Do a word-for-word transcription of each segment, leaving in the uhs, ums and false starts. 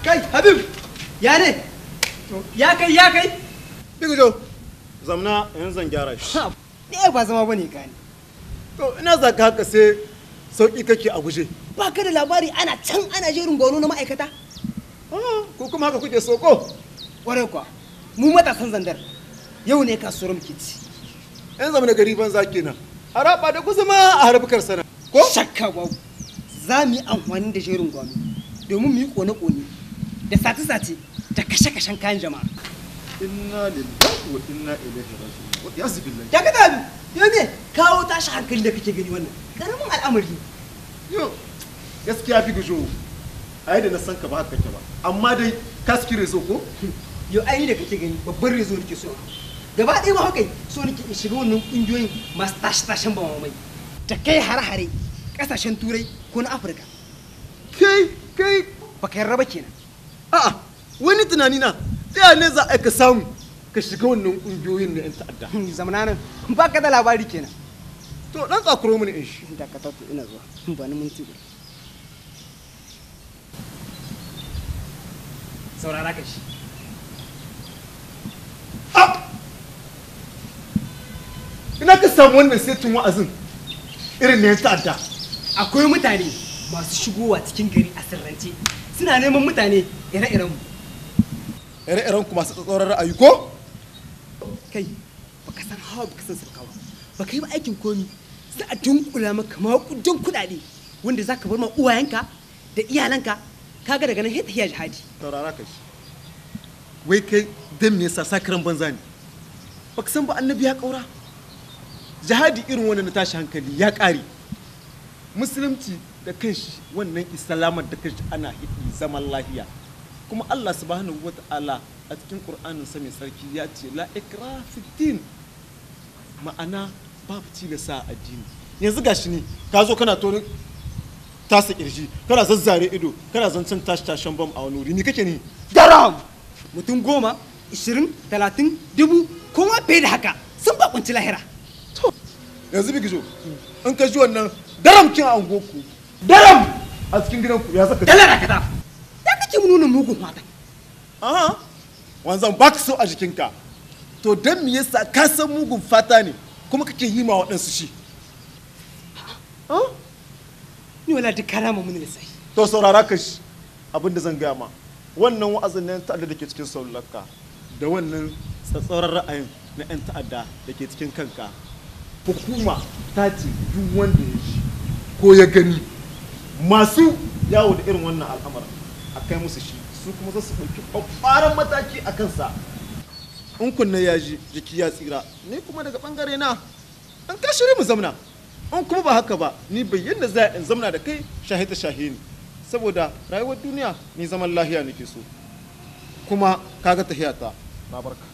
Kai, Habib, ya ne? Ya kai, ya kai? Bigijo, zamna yanzu zan gyara shi. Ne ba zama bane ka ne. To ina za ka haka sai sauki kake a guje. Ba ka da labari ana can ana jerin gwano na ma'aikata? Ko kuma haka kuke soko? Ƙwarai kuwa, mu matasan zandar yau ne kasuwar muke ci. Yan zama da gari banza kenan. Haraba da kusa ma a harbukar sana. Ko? Shakka babu. Za mu yi amfani da jerin gwano domin mu yi kone-kone da sace-sace da kashe-kashen kayan jama'a. Inna lillahi wa inna ilaihi raji'un. Ya zubillahi. Ya kada abi, yau ne kawo tashi hankali da kake gani wannan. Karamin al'amari. Yo, gaskiya Bigijo, ai da na san ka ba haka kake ba. Amma dai ka saki rezo ko? Yo ai da kake gani babban rezo nake so. Gaba ɗaya ma haka so nake in shiga wannan ƙungiyoyin masu tashi-tashen bamamai. Ta kai hare-hare ƙasashen Turai ko na Afirka. Kai, kai. Baka yarda ba kenan. A'a, wani tunani na ta ne za a ka samu ka shiga wannan ƙungiyoyin na 'yan ta'adda. Zamana nan ba ka da labari kenan. To dan tsakuro mini in shi. Da ka tafi ina zuwa. Ba ni minti guda. Saurara ka shi. Ina ka samu wannan setin wa'azin irin na 'yan ta'adda. Akwai mutane masu shigowa cikin gari a sirrance suna neman mutane ire-iren mu. Ire-iren ku masu tsatsauran ra'ayi ko? Kai baka san hawa baka san sarkawa. Baka yi ba aikin komi za a dunkula maka maƙudan kuɗaɗe wanda za ka bar ma uwayenka da iyalanka kaga daga nan hita hiya jihadi. Saurara ka shi. Wai kai dan me yasa sakaran banza ne? Baka san ba annabi ya kaura? Jihadi irin wannan na tashi hankali ya ƙare. Musulunci da kanshi wannan islamar da kanshi ana hidi zaman lahiya. Kuma Allah subhanahu wata'ala a cikin Qur'anin sa mai sarki ya ce la ikraha fid din. Ma'ana babu tilasa a addini. Yanzu gashi ne ka zo kana to tasa kirji kana zazzare ido kana zancen tashi tashen bam a wani wuri ni kake ne? Daram mutum goma ishirin talatin dubu kuma bai da haka sun bakunci lahira. To yanzu Bigijo in ka ji wannan daram kin a ungoku daram a cikin gidanku ya saka dalara ka ta ya kake mu nuna mugun mata. Aha wanzan baka so a jikinka to dan me yasa ka san mugun fata ne kuma kake yi ma waɗansu shi? Ni wala duk karama mun ne sai. To saurara ka shi abinda zan gaya ma wannan wa'azin na 'yan ta'adda da ke cikin saulanka da wannan tsatsauran ra'ayin na 'yan ta'adda da ke cikin kanka hukuma ta ce duk wanda ya shi ko ya gani masu yawo da irin wannan al'amarin a kai musu shi su kuma za su ɗauki ƙwaƙwaran mataki a kansa. In kunne ya ji jiki ya tsira ni kuma daga ɓangare na an ka shirya mu zamna in kuma ba haka ba ni bayyana za in zamna da kai shahita shahini saboda rayuwar duniya ni zaman lahiya nake so kuma kaga tahiyata na barka.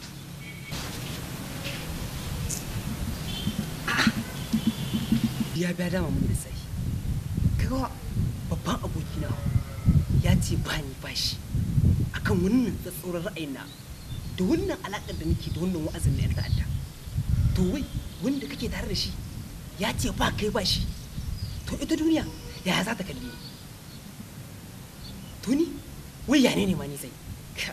Ya biya dama mun da sai kaga babban abokina ya ce ba ni bashi akan wannan tsatsauran ra'ayin na da wannan alaƙar da nake da wannan wa'azin na 'yan ta'adda. To wai wanda kake tare da shi ya ce ba kai ba shi to ita duniya ya za ta kalli to ni wai ya ne ma ni sai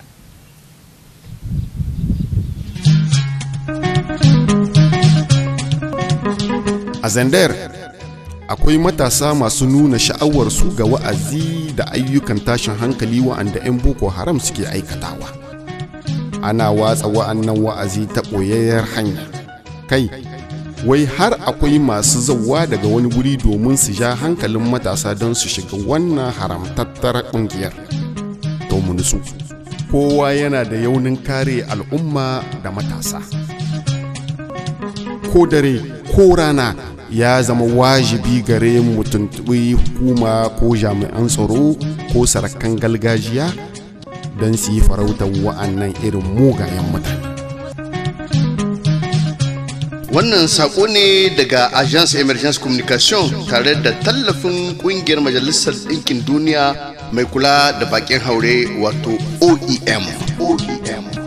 a Zandar akwai matasa masu nuna sha'awarsu ga wa'azi da ayyukan tashin hankali wa'anda 'yan Boko Haram suke aikatawa. Ana watsa wa'annan wa'azi ta ɓoyayyar hanya. Kai, wai har akwai masu zauwa daga wani guri domin su ja hankalin matasa don su shiga wannan haramtattar ƙungiyar. To mu nutsu, kowa yana da yaunin kare al'umma da matasa. Ko dare ko rana ya zama wajibi gare mu tuntuɓi hukuma ko jami'an tsaro ko sarakan gargajiya don su yi farautar wa'annan irin mugayen mutane. Wannan sako ne daga Agence Emergence Communication tare da tallafin kungiyar Majalisar Ɗinkin Duniya mai kula da bakin haure wato O E M.